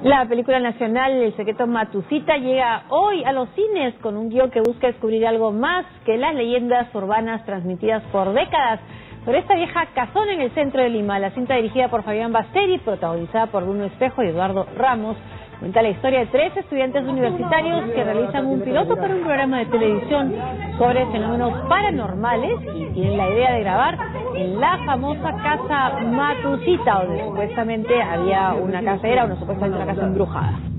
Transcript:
La película nacional El secreto Matucita llega hoy a los cines con un guión que busca descubrir algo más que las leyendas urbanas transmitidas por décadas sobre esta vieja casona en el centro de Lima. La cinta, dirigida por Fabián Basteri, protagonizada por Bruno Espejo y Eduardo Ramos, cuenta la historia de 3 estudiantes universitarios que realizan un piloto para un programa de televisión sobre fenómenos paranormales y tienen la idea de grabar en la famosa casa Matucita, donde supuestamente había una casa, era supuestamente una casa embrujada.